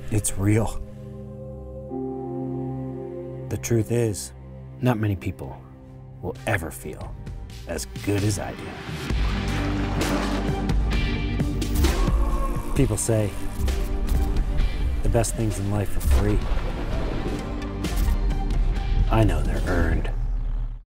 It's real. The truth is, not many people will ever feel as good as I do. People say the best things in life are free. I know they're earned.